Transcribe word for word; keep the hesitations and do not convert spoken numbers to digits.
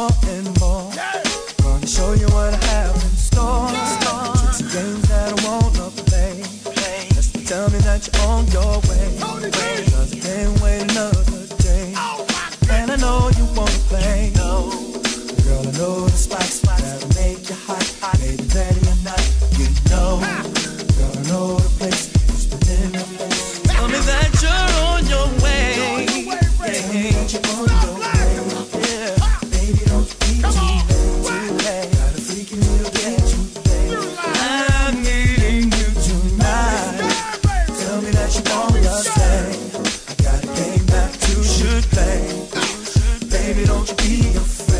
more and more. Gonna show you what I have in store. Tricks and games that I wanna play. Just tell me that you're on your way. Cause I can't wait another day. And I know you wanna play. Girl, I know the spots that'll make you hot. Baby, ready or not, you know. Girl, I know the place. It's within your face. Tell me that you're on your way. Tell me that you're on your way. Yeah. Baby, don't be too late. Too late. Got a freaky little get you late. I'm needing you tonight. Tell me that you want your say. I got a game back to should play. Baby, don't you be afraid.